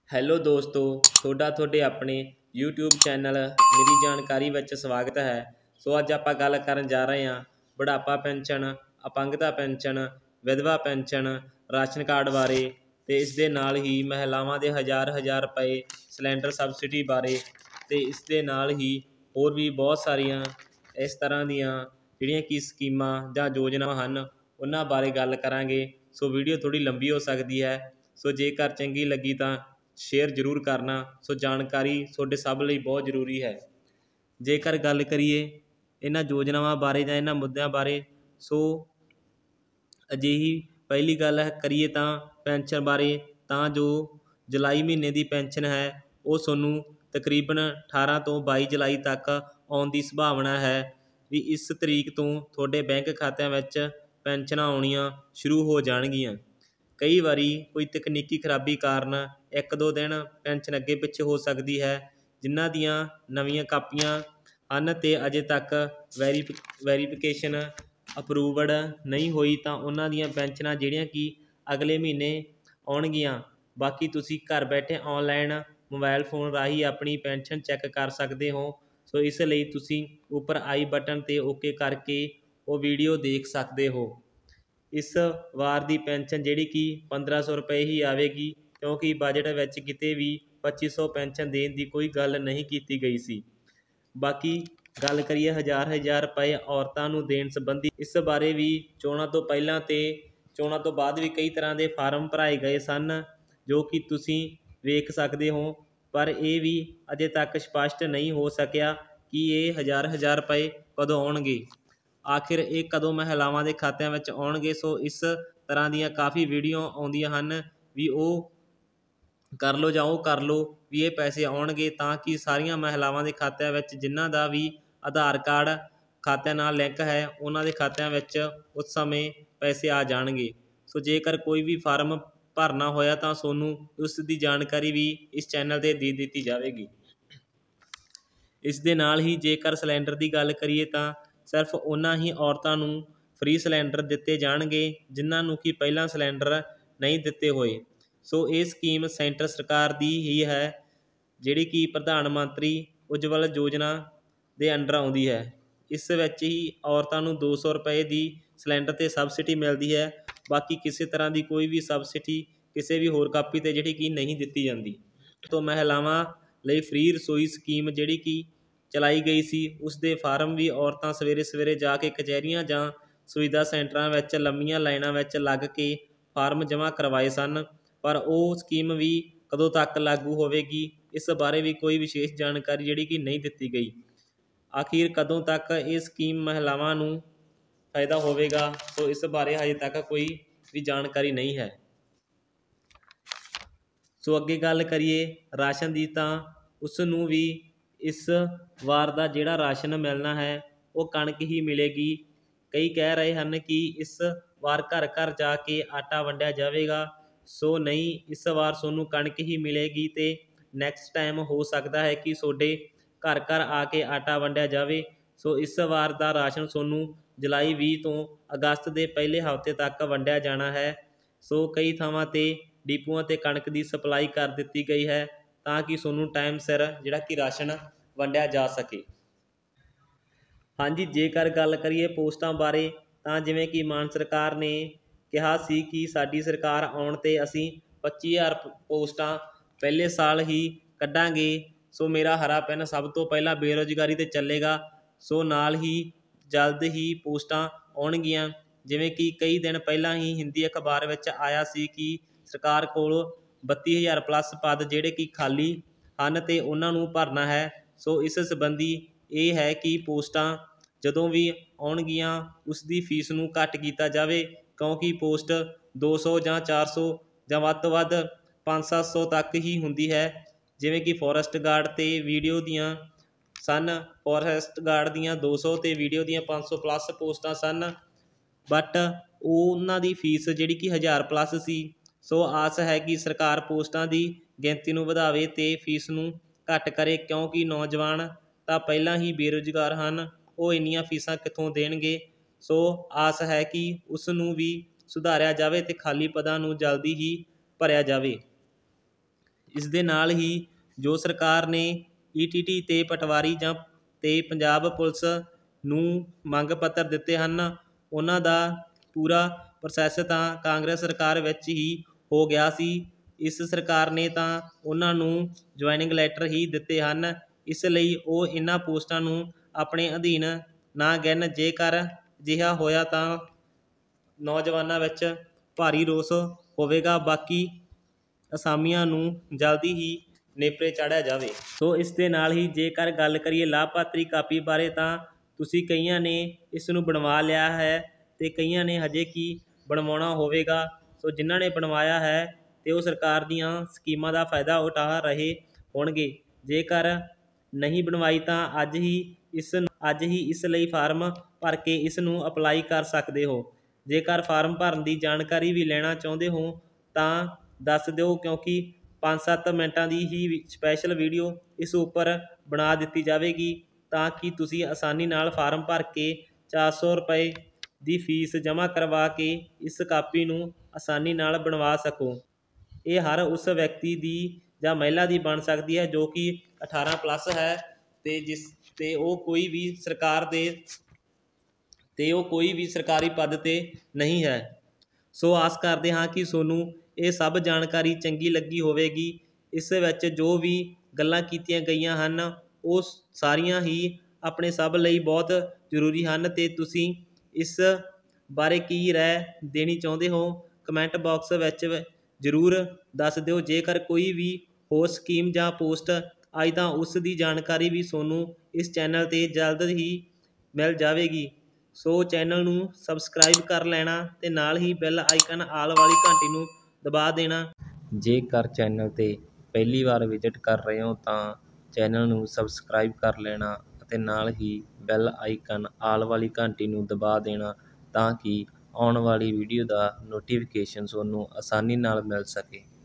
Hello ਦੋਸਤੋ, ਤੁਹਾਡੇ ਆਪਣੇ YouTube ਚੈਨਲ ਮੇਰੀ ਜਾਣਕਾਰੀ ਵਿੱਚ ਸਵਾਗਤ ਹੈ। ਸੋ ਅੱਜ ਆਪਾਂ ਗੱਲ ਕਰਨ ਜਾ ਰਹੇ ਹਾਂ ਬੁਢਾਪਾ ਪੈਨਸ਼ਨ, ਅਪੰਗਤਾ ਪੈਨਸ਼ਨ, ਵਿਧਵਾ ਪੈਨਸ਼ਨ, ਰਾਸ਼ਨ ਕਾਰਡ ਬਾਰੇ ਅਤੇ ਇਸ ਦੇ ਨਾਲ ਹੀ ਮਹਿਲਾਵਾਂ ਦੇ ਹਜ਼ਾਰ ਰੁਪਏ ਸਿਲੰਡਰ ਸਬਸਿਡੀ ਬਾਰੇ ਅਤੇ ਇਸ ਦੇ ਨਾਲ ਹੀ ਹੋਰ ਵੀ ਬਹੁਤ ਸਾਰੀਆਂ ਇਸ ਤਰ੍ਹਾਂ ਦੀਆਂ ਜਿਹੜੀਆਂ ਕਿ ਸਕੀਮਾਂ ਜਾਂ ਯੋਜਨਾਵਾਂ ਹਨ ਉਹਨਾਂ ਬਾਰੇ ਗੱਲ ਕਰਾਂਗੇ। ਸੋ ਵੀਡੀਓ ਥੋੜ੍ਹੀ ਲੰਬੀ ਹੋ ਸਕਦੀ ਹੈ। ਸੋ ਜੇਕਰ ਚੰਗੀ ਲੱਗੀ ਤਾਂ ਸ਼ੇਅਰ ਜ਼ਰੂਰ ਕਰਨਾ। ਸੋ ਜਾਣਕਾਰੀ ਤੁਹਾਡੇ ਸਭ ਲਈ ਬਹੁਤ ਜ਼ਰੂਰੀ ਹੈ। ਜੇਕਰ ਗੱਲ ਕਰੀਏ ਇਹਨਾਂ ਯੋਜਨਾਵਾਂ ਬਾਰੇ ਜਾਂ ਇਹਨਾਂ ਮੁੱਦਿਆਂ ਬਾਰੇ, ਸੋ ਅਜਿਹੀ ਪਹਿਲੀ ਗੱਲ ਕਰੀਏ ਤਾਂ ਪੈਨਸ਼ਨ ਬਾਰੇ, ਤਾਂ ਜੋ ਜੁਲਾਈ ਮਹੀਨੇ ਦੀ ਪੈਨਸ਼ਨ ਹੈ ਉਹ ਤੁਹਾਨੂੰ ਤਕਰੀਬਨ 18 ਤੋਂ 22 ਜੁਲਾਈ ਤੱਕ ਆਉਣ ਦੀ ਸੰਭਾਵਨਾ ਹੈ ਵੀ ਇਸ ਤਰੀਕ ਤੋਂ ਤੁਹਾਡੇ ਬੈਂਕ ਖਾਤਿਆਂ ਵਿੱਚ ਪੈਨਸ਼ਨਾਂ ਆਉਣੀਆਂ ਸ਼ੁਰੂ ਹੋ ਜਾਣਗੀਆਂ। ਕਈ ਵਾਰੀ ਕੋਈ ਤਕਨੀਕੀ ਖਰਾਬੀ ਕਾਰਨ 1-2 ਦਿਨ ਪੈਨਸ਼ਨ ਅੱਗੇ ਪਿੱਛੇ ਹੋ ਸਕਦੀ ਹੈ। ਜਿਨ੍ਹਾਂ ਦੀਆਂ ਨਵੀਆਂ ਕਾਪੀਆਂ ਹਨ ਅਤੇ ਅਜੇ ਤੱਕ ਵੈਰੀਫਿਕੇਸ਼ਨ ਅਪਰੂਵਡ ਨਹੀਂ ਹੋਈ ਤਾਂ ਉਹਨਾਂ ਦੀਆਂ ਪੈਨਸ਼ਨਾਂ ਜਿਹੜੀਆਂ ਕਿ ਅਗਲੇ ਮਹੀਨੇ ਆਉਣਗੀਆਂ। ਬਾਕੀ ਤੁਸੀਂ ਘਰ ਬੈਠੇ ਔਨਲਾਈਨ ਮੋਬਾਇਲ ਫੋਨ ਰਾਹੀਂ ਆਪਣੀ ਪੈਨਸ਼ਨ ਚੈੱਕ ਕਰ ਸਕਦੇ ਹੋ। ਸੋ ਇਸ ਲਈ ਤੁਸੀਂ ਉੱਪਰ ਆਈ ਬਟਨ 'ਤੇ ਓਕੇ ਕਰਕੇ ਉਹ ਵੀਡੀਓ ਦੇਖ ਸਕਦੇ ਹੋ। ਇਸ ਵਾਰ ਦੀ ਪੈਨਸ਼ਨ ਜਿਹੜੀ ਕਿ 1500 ਰੁਪਏ ਹੀ ਆਵੇਗੀ, ਕਿਉਂਕਿ ਬਜਟ ਵਿੱਚ ਕਿਤੇ ਵੀ 2500 ਪੈਨਸ਼ਨ ਦੇਣ ਦੀ ਕੋਈ ਗੱਲ ਨਹੀਂ ਕੀਤੀ ਗਈ ਸੀ। ਬਾਕੀ ਗੱਲ ਕਰੀਏ ਹਜ਼ਾਰ ਰੁਪਏ ਔਰਤਾਂ ਨੂੰ ਦੇਣ ਸੰਬੰਧੀ, ਇਸ ਬਾਰੇ ਵੀ ਚੋਣਾਂ ਤੋਂ ਪਹਿਲਾਂ ਅਤੇ ਚੋਣਾਂ ਤੋਂ ਬਾਅਦ ਵੀ ਕਈ ਤਰ੍ਹਾਂ ਦੇ ਫਾਰਮ ਭਰਾਏ ਗਏ ਸਨ ਜੋ ਕਿ ਤੁਸੀਂ ਵੇਖ ਸਕਦੇ ਹੋ, ਪਰ ਇਹ ਵੀ ਅਜੇ ਤੱਕ ਸਪਸ਼ਟ ਨਹੀਂ ਹੋ ਸਕਿਆ ਕਿ ਇਹ ਹਜ਼ਾਰ ਰੁਪਏ ਕਦੋਂ ਆਉਣਗੇ, ਆਖਿਰ ਇਹ ਕਦੋਂ ਮਹਿਲਾਵਾਂ ਦੇ ਖਾਤਿਆਂ ਵਿੱਚ ਆਉਣਗੇ। ਸੋ ਇਸ ਤਰ੍ਹਾਂ ਦੀਆਂ ਕਾਫੀ ਵੀਡੀਓ ਆਉਂਦੀਆਂ ਹਨ ਵੀ ਉਹ ਕਰ ਲਓ ਜਾਂ ਉਹ ਕਰ ਲਓ ਵੀ ਇਹ ਪੈਸੇ ਆਉਣਗੇ, ਤਾਂ ਕਿ ਸਾਰੀਆਂ ਮਹਿਲਾਵਾਂ ਦੇ ਖਾਤਿਆਂ ਵਿੱਚ ਜਿਨ੍ਹਾਂ ਦਾ ਵੀ ਆਧਾਰ ਕਾਰਡ ਖਾਤਿਆਂ ਨਾਲ ਲਿੰਕ ਹੈ ਉਹਨਾਂ ਦੇ ਖਾਤਿਆਂ ਵਿੱਚ ਉਸ ਸਮੇਂ ਪੈਸੇ ਆ ਜਾਣਗੇ। ਸੋ ਜੇਕਰ ਕੋਈ ਵੀ ਫਾਰਮ ਭਰਨਾ ਹੋਇਆ ਤਾਂ ਤੁਹਾਨੂੰ ਉਸ ਦੀ ਜਾਣਕਾਰੀ ਵੀ ਇਸ ਚੈਨਲ 'ਤੇ ਦੇ ਦਿੱਤੀ ਜਾਵੇਗੀ। ਇਸ ਦੇ ਨਾਲ ਹੀ ਜੇਕਰ ਸਿਲੰਡਰ ਦੀ ਗੱਲ ਕਰੀਏ ਤਾਂ ਸਿਰਫ ਉਹਨਾਂ ਹੀ ਔਰਤਾਂ ਨੂੰ ਫ੍ਰੀ ਸਿਲੰਡਰ ਦਿੱਤੇ ਜਾਣਗੇ ਜਿਨ੍ਹਾਂ ਨੂੰ ਕਿ ਪਹਿਲਾਂ ਸਿਲੰਡਰ ਨਹੀਂ ਦਿੱਤੇ ਹੋਏ। ਸੋ ਇਹ ਸਕੀਮ ਸੈਂਟਰ ਸਰਕਾਰ ਦੀ ਹੀ ਹੈ ਜਿਹੜੀ ਕਿ ਪ੍ਰਧਾਨ ਮੰਤਰੀ ਉਜਵਲ ਯੋਜਨਾ ਦੇ ਅੰਡਰ ਆਉਂਦੀ ਹੈ। ਇਸ ਵਿੱਚ ਹੀ ਔਰਤਾਂ ਨੂੰ 200 ਰੁਪਏ ਦੀ ਸਿਲੰਡਰ 'ਤੇ ਸਬਸਿਡੀ ਮਿਲਦੀ ਹੈ। ਬਾਕੀ ਕਿਸੇ ਤਰ੍ਹਾਂ ਦੀ ਕੋਈ ਵੀ ਸਬਸਿਡੀ ਕਿਸੇ ਵੀ ਹੋਰ ਕਾਪੀ 'ਤੇ ਜਿਹੜੀ ਕਿ ਨਹੀਂ ਦਿੱਤੀ ਜਾਂਦੀ। ਤੋਂ ਮਹਿਲਾਵਾਂ ਲਈ ਫ੍ਰੀ ਰਸੋਈ ਸਕੀਮ ਜਿਹੜੀ ਕਿ ਚਲਾਈ ਗਈ ਸੀ, ਉਸ ਦੇ ਫਾਰਮ ਵੀ ਔਰਤਾਂ ਸਵੇਰੇ ਜਾ ਕੇ ਕਚਹਿਰੀਆਂ ਜਾਂ ਸੁਵਿਧਾ ਸੈਂਟਰਾਂ ਵਿੱਚ ਲੰਮੀਆਂ ਲਾਈਨਾਂ ਵਿੱਚ ਲੱਗ ਕੇ ਫਾਰਮ ਜਮ੍ਹਾਂ ਕਰਵਾਏ ਸਨ, ਪਰ ਉਹ ਸਕੀਮ ਵੀ ਕਦੋਂ ਤੱਕ ਲਾਗੂ ਹੋਵੇਗੀ ਇਸ ਬਾਰੇ ਵੀ ਕੋਈ ਵਿਸ਼ੇਸ਼ ਜਾਣਕਾਰੀ ਜਿਹੜੀ ਕਿ ਨਹੀਂ ਦਿੱਤੀ ਗਈ। ਆਖਿਰ ਕਦੋਂ ਤੱਕ ਇਹ ਸਕੀਮ ਮਹਿਲਾਵਾਂ ਨੂੰ ਫਾਇਦਾ ਹੋਵੇਗਾ, ਸੋ ਇਸ ਬਾਰੇ ਹਜੇ ਤੱਕ ਕੋਈ ਵੀ ਜਾਣਕਾਰੀ ਨਹੀਂ ਹੈ। ਸੋ ਅੱਗੇ ਗੱਲ ਕਰੀਏ ਰਾਸ਼ਨ ਦੀ, ਤਾਂ ਉਸ ਨੂੰ ਵੀ ਇਸ ਵਾਰ ਦਾ ਜਿਹੜਾ ਰਾਸ਼ਨ ਮਿਲਣਾ ਹੈ ਉਹ ਕਣਕ ਹੀ ਮਿਲੇਗੀ। ਕਈ ਕਹਿ ਰਹੇ ਹਨ ਕਿ ਇਸ ਵਾਰ ਘਰ ਜਾ ਕੇ ਆਟਾ ਵੰਡਿਆ ਜਾਵੇਗਾ। ਸੋ ਨਹੀਂ, ਇਸ ਵਾਰ ਤੁਹਾਨੂੰ ਕਣਕ ਹੀ ਮਿਲੇਗੀ ਅਤੇ ਨੈਕਸਟ ਟਾਈਮ ਹੋ ਸਕਦਾ ਹੈ ਕਿ ਤੁਹਾਡੇ ਘਰ ਆ ਕੇ ਆਟਾ ਵੰਡਿਆ ਜਾਵੇ। ਸੋ ਇਸ ਵਾਰ ਦਾ ਰਾਸ਼ਨ ਤੁਹਾਨੂੰ ਜੁਲਾਈ 20 ਤੋਂ ਅਗਸਤ ਦੇ ਪਹਿਲੇ ਹਫ਼ਤੇ ਤੱਕ ਵੰਡਿਆ ਜਾਣਾ ਹੈ। ਸੋ ਕਈ ਥਾਵਾਂ 'ਤੇ ਡਿਪੂਆਂ 'ਤੇ ਕਣਕ ਦੀ ਸਪਲਾਈ ਕਰ ਦਿੱਤੀ ਗਈ ਹੈ ਤਾਂ ਕਿ ਤੁਹਾਨੂੰ ਟਾਈਮ ਸਿਰ ਜਿਹੜਾ ਕਿ ਰਾਸ਼ਨ ਵੰਡਿਆ ਜਾ ਸਕੇ। ਹਾਂਜੀ, ਜੇਕਰ ਗੱਲ ਕਰੀਏ ਪੋਸਟਾਂ ਬਾਰੇ, ਤਾਂ ਜਿਵੇਂ ਕਿ ਮਾਨ ਸਰਕਾਰ ਨੇ ਕਿਹਾ ਸੀ ਕਿ ਸਾਡੀ ਸਰਕਾਰ ਆਉਣ 'ਤੇ ਅਸੀਂ 25,000 ਪੋਸਟਾਂ ਪਹਿਲੇ ਸਾਲ ਹੀ ਕੱਢਾਂਗੇ। ਸੋ ਮੇਰਾ ਹਰਾ ਪੈਨ ਸਭ ਤੋਂ ਪਹਿਲਾਂ ਬੇਰੁਜ਼ਗਾਰੀ 'ਤੇ ਚੱਲੇਗਾ। ਸੋ ਨਾਲ ਹੀ ਜਲਦ ਹੀ ਪੋਸਟਾਂ ਆਉਣਗੀਆਂ। ਜਿਵੇਂ ਕਿ ਕਈ ਦਿਨ ਪਹਿਲਾਂ ਹੀ ਹਿੰਦੀ ਅਖਬਾਰ ਵਿੱਚ ਆਇਆ ਸੀ ਕਿ ਸਰਕਾਰ ਕੋਲ 32,000 ਪਲੱਸ ਪਦ ਜਿਹੜੇ ਕਿ ਖਾਲੀ ਹਨ ਅਤੇ ਉਹਨਾਂ ਨੂੰ ਭਰਨਾ ਹੈ। ਸੋ ਇਸ ਸੰਬੰਧੀ ਇਹ ਹੈ ਕਿ ਪੋਸਟਾਂ ਜਦੋਂ ਵੀ ਆਉਣਗੀਆਂ ਉਸ ਦੀ ਫੀਸ ਨੂੰ ਘੱਟ ਕੀਤਾ ਜਾਵੇ, ਕਿਉਂਕਿ ਪੋਸਟ 200 ਜਾਂ 400 ਜਾਂ ਵੱਧ ਤੋਂ ਵੱਧ 500-700 ਤੱਕ ਹੀ ਹੁੰਦੀ ਹੈ। ਜਿਵੇਂ ਕਿ ਫੋਰੈਸਟ ਗਾਰਡ ਅਤੇ ਵੀਡੀਓ ਦੀਆਂ ਸਨ, ਫੋਰੈਸਟ ਗਾਰਡ ਦੀਆਂ 200 ਅਤੇ ਵੀਡੀਓ ਦੀਆਂ 500 ਪਲੱਸ ਪੋਸਟਾਂ ਸਨ, ਬਟ ਉਹਨਾਂ ਦੀ ਫੀਸ ਜਿਹੜੀ ਕਿ 1000 ਪਲੱਸ ਸੀ। ਸੋ ਆਸ ਹੈ ਕਿ ਸਰਕਾਰ ਪੋਸਟਾਂ ਦੀ ਗਿਣਤੀ ਨੂੰ ਵਧਾਵੇ ਅਤੇ ਫੀਸ ਨੂੰ ਘੱਟ ਕਰੇ, ਕਿਉਂਕਿ ਨੌਜਵਾਨ ਤਾਂ ਪਹਿਲਾਂ ਹੀ ਬੇਰੁਜ਼ਗਾਰ ਹਨ, ਉਹ ਇੰਨੀਆਂ ਫੀਸਾਂ ਕਿੱਥੋਂ ਦੇਣਗੇ। ਸੋ ਆਸ ਹੈ ਕਿ ਉਸ ਨੂੰ ਵੀ ਸੁਧਾਰਿਆ ਜਾਵੇ ਅਤੇ ਖਾਲੀ ਪਦਾਂ ਨੂੰ ਜਲਦੀ ਹੀ ਭਰਿਆ ਜਾਵੇ। ਇਸ ਦੇ ਨਾਲ ਹੀ ਜੋ ਸਰਕਾਰ ਨੇ ETT ਤੇ ਪਟਵਾਰੀ ਜਾਂ ਤੇ ਪੰਜਾਬ ਪੁਲਿਸ ਨੂੰ ਮੰਗ ਪੱਤਰ ਦਿੱਤੇ ਹਨ, ਉਹਨਾਂ ਦਾ ਪੂਰਾ ਪ੍ਰੋਸੈਸ ਤਾਂ ਕਾਂਗਰਸ ਸਰਕਾਰ ਵਿੱਚ ਹੀ ਹੋ ਗਿਆ ਸੀ। ਇਸ ਸਰਕਾਰ ਨੇ ਤਾਂ ਉਹਨਾਂ ਨੂੰ ਜੁਆਇਨਿੰਗ ਲੈਟਰ ਹੀ ਦਿੱਤੇ ਹਨ, ਇਸ ਲਈ ਉਹ ਇਹਨਾਂ ਪੋਸਟਾਂ ਨੂੰ ਆਪਣੇ ਅਧੀਨ ਨਾ ਗਿਣ। ਜੇਕਰ ਅਜਿਹਾ ਹੋਇਆ ਤਾਂ ਨੌਜਵਾਨਾਂ ਵਿੱਚ ਭਾਰੀ ਰੋਸ ਹੋਵੇਗਾ। ਬਾਕੀ ਅਸਾਮੀਆਂ ਨੂੰ ਜਲਦੀ ਹੀ ਨੇਪਰੇ ਚਾੜ੍ਹਿਆ ਜਾਵੇ। ਸੋ ਇਸ ਦੇ ਨਾਲ ਹੀ ਜੇਕਰ ਗੱਲ ਕਰੀਏ ਲਾਭਪਾਤਰੀ ਕਾਪੀ ਬਾਰੇ, ਤਾਂ ਤੁਸੀਂ ਕਈਆਂ ਨੇ ਇਸ ਨੂੰ ਬਣਵਾ ਲਿਆ ਹੈ ਅਤੇ ਕਈਆਂ ਨੇ ਹਜੇ ਕੀ ਬਣਵਾਉਣਾ ਹੋਵੇਗਾ। ਸੋ ਜਿਨ੍ਹਾਂ ਨੇ ਬਣਵਾਇਆ ਹੈ ਅਤੇ ਉਹ ਸਰਕਾਰ ਦੀਆਂ ਸਕੀਮਾਂ ਦਾ ਫਾਇਦਾ ਉਠਾ ਰਹੇ ਹੋਣਗੇ। ਜੇਕਰ ਨਹੀਂ ਬਣਵਾਈ ਤਾਂ ਅੱਜ ਹੀ ਇਸ ਲਈ ਫਾਰਮ ਭਰ ਕੇ ਇਸ ਨੂੰ ਅਪਲਾਈ ਕਰ ਸਕਦੇ ਹੋ। ਜੇਕਰ ਫਾਰਮ ਭਰਨ ਦੀ ਜਾਣਕਾਰੀ ਵੀ ਲੈਣਾ ਚਾਹੁੰਦੇ ਹੋ ਤਾਂ ਦੱਸ ਦਿਓ, ਕਿਉਂਕਿ 5-7 ਮਿੰਟਾਂ ਦੀ ਹੀ ਸਪੈਸ਼ਲ ਵੀਡੀਓ ਇਸ ਉੱਪਰ ਬਣਾ ਦਿੱਤੀ ਜਾਵੇਗੀ, ਤਾਂ ਕਿ ਤੁਸੀਂ ਆਸਾਨੀ ਨਾਲ ਫਾਰਮ ਭਰ ਕੇ 400 ਰੁਪਏ ਦੀ ਫੀਸ ਜਮ੍ਹਾਂ ਕਰਵਾ ਕੇ ਇਸ ਕਾਪੀ ਨੂੰ ਆਸਾਨੀ ਨਾਲ ਬਣਵਾ ਸਕੋ। ਇਹ ਹਰ ਉਸ ਵਿਅਕਤੀ ਦੀ ਜਾਂ ਮਹਿਲਾ ਦੀ ਬਣ ਸਕਦੀ ਹੈ ਜੋ ਕਿ 18+ ਹੈ ਅਤੇ ਉਹ ਕੋਈ ਵੀ ਸਰਕਾਰੀ ਪਦ 'ਤੇ ਨਹੀਂ ਹੈ। ਸੋ ਆਸ ਕਰਦੇ ਹਾਂ ਕਿ ਤੁਹਾਨੂੰ ਇਹ ਸਭ ਜਾਣਕਾਰੀ ਚੰਗੀ ਲੱਗੀ ਹੋਵੇਗੀ। ਇਸ ਵਿੱਚ ਜੋ ਵੀ ਗੱਲਾਂ ਕੀਤੀਆਂ ਗਈਆਂ ਹਨ ਉਹ ਸਾਰੀਆਂ ਹੀ ਆਪਣੇ ਸਭ ਲਈ ਬਹੁਤ ਜ਼ਰੂਰੀ ਹਨ, ਅਤੇ ਤੁਸੀਂ ਇਸ ਬਾਰੇ ਕੀ ਰਾਏ ਦੇਣੀ ਚਾਹੁੰਦੇ ਹੋ ਕਮੈਂਟ ਬਾਕਸ ਵਿੱਚ ਜ਼ਰੂਰ ਦੱਸ ਦਿਓ। ਜੇਕਰ ਕੋਈ ਵੀ ਹੋਰ ਸਕੀਮ ਜਾਂ ਪੋਸਟ ਆਈ ਤਾਂ ਉਸ ਦੀ ਜਾਣਕਾਰੀ ਵੀ ਤੁਹਾਨੂੰ ਇਸ ਚੈਨਲ 'ਤੇ ਜਲਦ ਹੀ ਮਿਲ ਜਾਵੇਗੀ। ਸੋ ਚੈਨਲ ਨੂੰ ਸਬਸਕ੍ਰਾਈਬ ਕਰ ਲੈਣਾ ਅਤੇ ਨਾਲ ਹੀ ਬੈਲ ਆਈਕਨ ਆਲ ਵਾਲੀ ਘੰਟੀ ਨੂੰ ਦਬਾ ਦੇਣਾ। ਜੇਕਰ ਚੈਨਲ 'ਤੇ ਪਹਿਲੀ ਵਾਰ ਵਿਜ਼ਿਟ ਕਰ ਰਹੇ ਹੋ ਤਾਂ ਚੈਨਲ ਨੂੰ ਸਬਸਕ੍ਰਾਈਬ ਕਰ ਲੈਣਾ ਅਤੇ ਨਾਲ ਹੀ ਬੈਲ ਆਈਕਨ ਆਲ ਵਾਲੀ ਘੰਟੀ ਨੂੰ ਦਬਾ ਦੇਣਾ, ਤਾਂ ਕਿ ਆਉਣ ਵਾਲੀ ਵੀਡੀਓ ਦਾ ਨੋਟੀਫਿਕੇਸ਼ਨ ਤੁਹਾਨੂੰ ਆਸਾਨੀ ਨਾਲ ਮਿਲ ਸਕੇ।